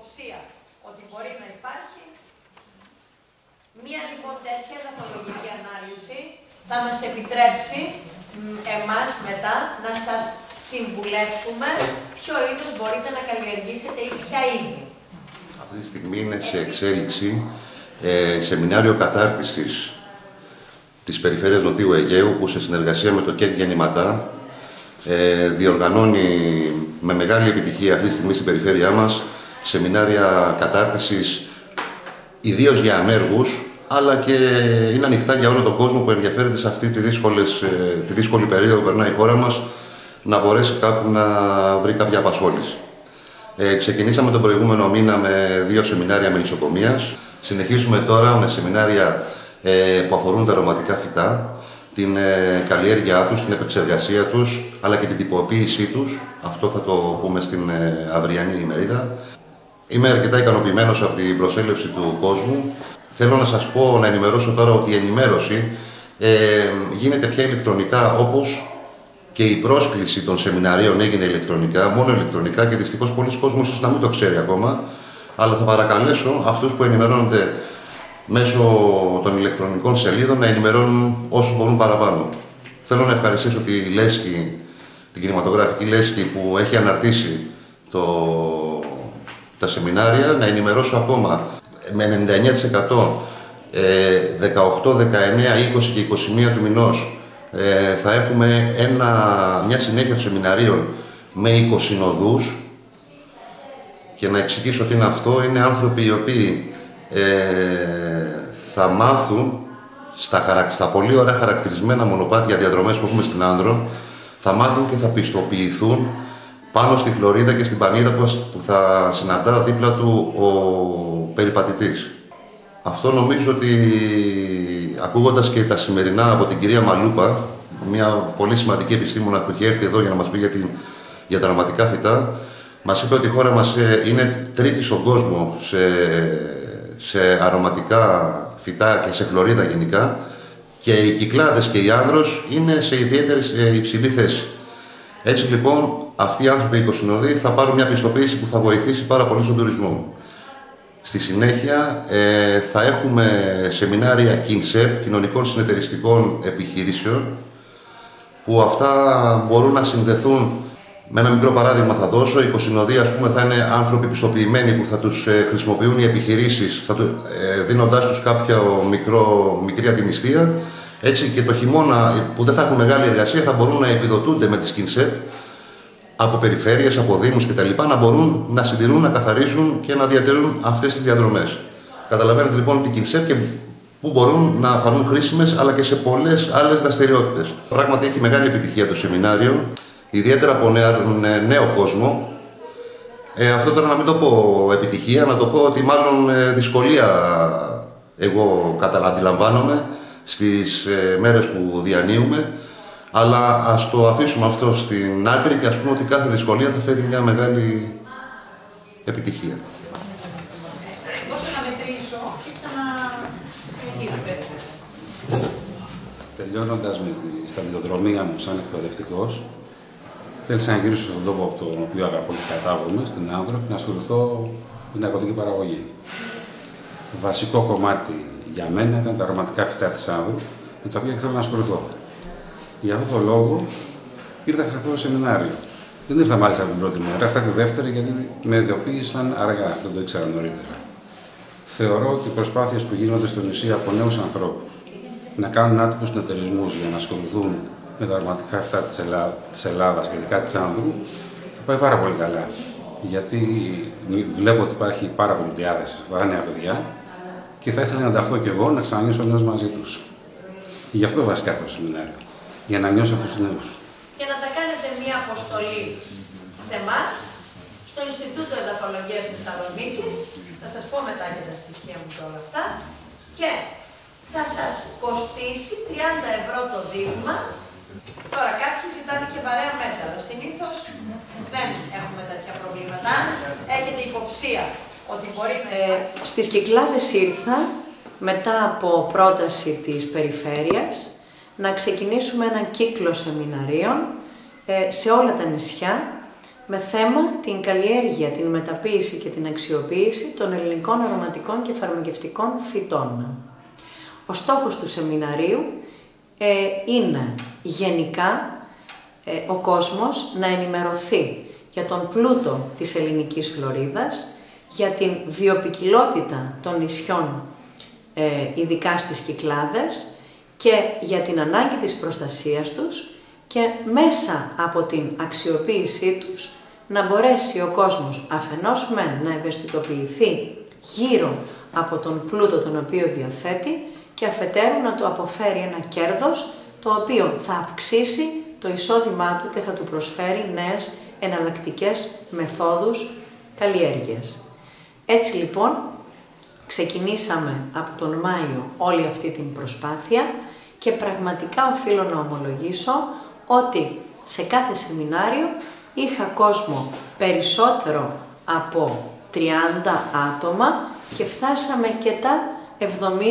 υποψία ότι μπορεί να υπάρχει, μία λοιπόν τέτοια εδαφολογική ανάλυση θα μας επιτρέψει εμάς μετά να σας συμβουλεύσουμε ποιο είδος μπορείτε να καλλιεργήσετε ή ποια είδη. Αυτή τη στιγμή είναι σε εξέλιξη σεμινάριο κατάρτισης της Περιφέρειας Νοτιού Αιγαίου, που σε συνεργασία με το ΚΕΚ Γεννηματά διοργανώνει με μεγάλη επιτυχία αυτή τη στιγμή στην περιφέρειά μας σεμινάρια κατάρτισης ιδίως για ανέργους, αλλά και είναι ανοιχτά για όλο τον κόσμο που ενδιαφέρεται σε αυτή τη δύσκολη περίοδο που περνάει η χώρα μας να μπορέσει κάπου να βρει κάποια απασχόληση. Ξεκινήσαμε τον προηγούμενο μήνα με 2 σεμινάρια μελισσοκομείας. Συνεχίζουμε τώρα με σεμινάρια που αφορούν τα αρωματικά φυτά, την καλλιέργειά τους, την επεξεργασία τους, αλλά και την τυποποίησή τους. Αυτό θα το πούμε στην αυριανή ημερίδα. Είμαι αρκετά ικανοποιημένος από την προσέλευση του κόσμου. Θέλω να σας πω, να ενημερώσω τώρα ότι η ενημέρωση γίνεται πια ηλεκτρονικά, όπως και η πρόσκληση των σεμιναρίων έγινε ηλεκτρονικά, μόνο ηλεκτρονικά, και δυστυχώς πολλοί κόσμος ίσως να μην το ξέρει ακόμα, αλλά θα παρακαλέσω αυτούς που ενημερώνονται μέσω των ηλεκτρονικών σελίδων να ενημερώνουν όσο μπορούν παραπάνω. Θέλω να ευχαριστήσω τη Λέσχη, την κινηματογραφική Λέσχη, που έχει αναρτήσει τα σεμινάρια, να ενημερώσω ακόμα με 99% 18, 19, 20 και 21 του μηνός θα έχουμε μια συνέχεια των σεμιναρίων με 20 συνοδούς. Και να εξηγήσω τι είναι αυτό. Είναι άνθρωποι οι οποίοι θα μάθουν στα πολύ ωραία χαρακτηρισμένα μονοπάτια διαδρομές που έχουμε στην Άνδρο, θα μάθουν και θα πιστοποιηθούν πάνω στη χλωρίδα και στην πανίδα που θα συναντά δίπλα του ο περιπατητής. Αυτό νομίζω ότι, ακούγοντας και τα σημερινά από την κυρία Μαλούπα, μια πολύ σημαντική επιστήμονα που έχει έρθει εδώ για να μας πει για τα αρωματικά φυτά, μας είπε ότι η χώρα μας είναι τρίτη στον κόσμο σε αρωματικά φυτά και σε χλωρίδα γενικά, και οι Κυκλάδες και η Άνδρος είναι σε ιδιαίτερη υψηλή θέση. Έτσι λοιπόν, αυτοί οι άνθρωποι οι οικοσυνοδοί θα πάρουν μια πιστοποίηση που θα βοηθήσει πάρα πολύ στον τουρισμό. Στη συνέχεια θα έχουμε σεμινάρια ΚΙΝΣΕΠ, κοινωνικών συνεταιριστικών επιχειρήσεων, που αυτά μπορούν να συνδεθούν. Με ένα μικρό παράδειγμα θα δώσω. Οι οικοσυνοδοί, ας πούμε, θα είναι άνθρωποι πιστοποιημένοι που θα τους χρησιμοποιούν οι επιχειρήσεις, δίνοντάς τους κάποια μικρή αντιμισθία. Έτσι, και το χειμώνα, που δεν θα έχουν μεγάλη εργασία, θα μπορούν να επιδοτούνται με τις ΚΙΝΣΕΠ από περιφέρειες, από δήμους κτλ. Να μπορούν να συντηρούν, να καθαρίζουν και να διατηρούν αυτές τις διαδρομές. Καταλαβαίνετε λοιπόν την ΚΙΝΣΕΠ και που μπορούν να φανούν χρήσιμες, αλλά και σε πολλές άλλες δραστηριότητες. Πράγματι έχει μεγάλη επιτυχία το σεμινάριο, ιδιαίτερα από νέο κόσμο. Αυτό τώρα να μην το πω επιτυχία, να το πω ότι μάλλον δυσκολία εγώ αντιλαμβάνομαι στις μέρες που διανύουμε, αλλά ας το αφήσουμε αυτό στην άκρη και ας πούμε ότι κάθε δυσκολία θα φέρει μια μεγάλη επιτυχία. Δώστε να μετρήσω και ξανασυνεχίζετε. Τελειώνοντας με τη σταδιοδρομία μου σαν εκπαιδευτικός, θέλησα να γυρίσω στον τόπο από τον οποίο αγαπώ και κατάγομαι, στην Άνδρο, και να ασχοληθώ με την ναρκωτική παραγωγή. Βασικό κομμάτι για μένα ήταν τα αρωματικά φυτά της Άνδρου, με τα οποία θέλω να ασχοληθώ. Για αυτόν τον λόγο ήρθα σε αυτό το σεμινάριο. Δεν ήρθα μάλιστα την πρώτη μέρα, ήρθα τη δεύτερη, γιατί με ειδοποίησαν αργά, δεν το ήξερα νωρίτερα. Θεωρώ ότι οι προσπάθειες που γίνονται στο νησί από νέους ανθρώπους να κάνουν άτυπους συνεταιρισμούς για να ασχοληθούν με τα αρωματικά φυτά της Ελλάδας και ειδικά της Άνδρου θα πάει πάρα πολύ καλά. Γιατί βλέπω ότι υπάρχει πάρα πολύ διάθεση σε αυτά τα νέα παιδιά και θα ήθελα να ενταχθώ κι εγώ να ξανανιώσω νέους μαζί τους. Γι' αυτό βασικά αυτό το σεμινάριο. Για να νιώσω αυτούς τους νέους. Και να τα κάνετε μία αποστολή σε εμάς, στο Ινστιτούτο Εδαφολογίας της Θεσσαλονίκης. Θα σας πω μετά και τα στοιχεία μου και όλα αυτά. Και θα σας κοστίσει 30 ευρώ το δείγμα. Τώρα, κάποιοι ζητάνε και βαρέα μέτρα. Συνήθως δεν έχουμε τέτοια προβλήματα. Αν έχετε υποψία ότι μπορεί... Στις Κυκλάδες ήρθα, μετά από πρόταση της Περιφέρειας, να ξεκινήσουμε έναν κύκλο σεμιναρίων σε όλα τα νησιά, με θέμα την καλλιέργεια, την μεταποίηση και την αξιοποίηση των ελληνικών αρωματικών και φαρμακευτικών φυτών. Ο στόχος του σεμιναρίου είναι γενικά ο κόσμος να ενημερωθεί για τον πλούτο της ελληνικής χλωρίδας, για την βιοποικιλότητα των νησιών, ειδικά στις Κυκλάδες, και για την ανάγκη της προστασίας τους, και μέσα από την αξιοποίησή τους να μπορέσει ο κόσμος αφενός να ευαισθητοποιηθεί γύρω από τον πλούτο τον οποίο διαθέτει, και αφετέρου να του αποφέρει ένα κέρδος το οποίο θα αυξήσει το εισόδημά του και θα του προσφέρει νέες εναλλακτικές μεθόδους καλλιέργειας. Έτσι λοιπόν ξεκινήσαμε από τον Μάιο όλη αυτή την προσπάθεια και πραγματικά οφείλω να ομολογήσω ότι σε κάθε σεμινάριο είχα κόσμο περισσότερο από 30 άτομα και φτάσαμε και τα 70-80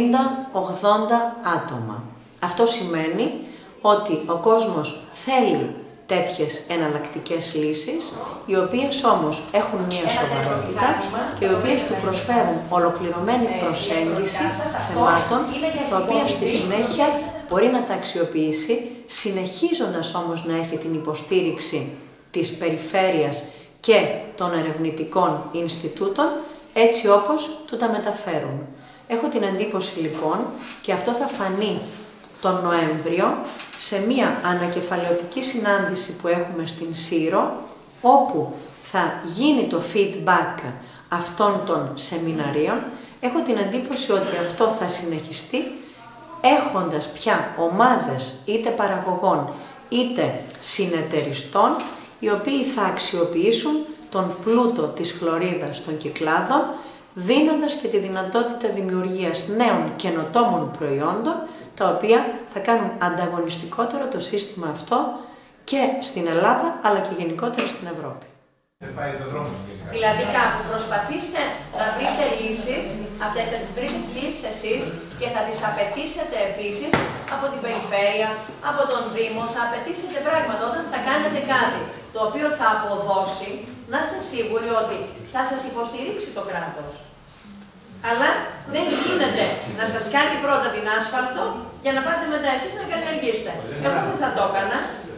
άτομα. Αυτό σημαίνει ότι ο κόσμος θέλει τέτοιες εναλλακτικές λύσεις, οι οποίες όμως έχουν μία σοβαρότητα και οι οποίες του προσφέρουν ολοκληρωμένη προσέγγιση θεμάτων, τα οποία στη συνέχεια μπορεί να τα αξιοποιήσει, συνεχίζοντας όμως να έχει την υποστήριξη της περιφέρειας και των ερευνητικών Ινστιτούτων, έτσι όπως του τα μεταφέρουν. Έχω την εντύπωση λοιπόν, και αυτό θα φανεί τον Νοέμβριο, σε μία ανακεφαλαιωτική συνάντηση που έχουμε στην Σύρο, όπου θα γίνει το feedback αυτών των σεμιναρίων, έχω την εντύπωση ότι αυτό θα συνεχιστεί, έχοντας πια ομάδες είτε παραγωγών είτε συνεταιριστών, οι οποίοι θα αξιοποιήσουν τον πλούτο της χλωρίδας των Κυκλάδων, δίνοντας και τη δυνατότητα δημιουργίας νέων καινοτόμων προϊόντων, τα οποία θα κάνουν ανταγωνιστικότερο το σύστημα αυτό και στην Ελλάδα, αλλά και γενικότερα στην Ευρώπη. Δηλαδή κάπου προσπαθήστε να βρείτε λύσεις, αυτές θα τις βρείτε τις λύσεις εσείς και θα τις απαιτήσετε επίσης από την περιφέρεια, από τον Δήμο, θα απαιτήσετε πράγματα όταν θα κάνετε κάτι το οποίο θα αποδώσει, να είστε σίγουροι ότι θα σας υποστηρίξει το κράτος. Αλλά δεν γίνεται να σας κάνει πρώτα την άσφαλτο για να πάτε μετά εσείς να καλλιεργήσετε. Εγώ δεν θα το έκανα.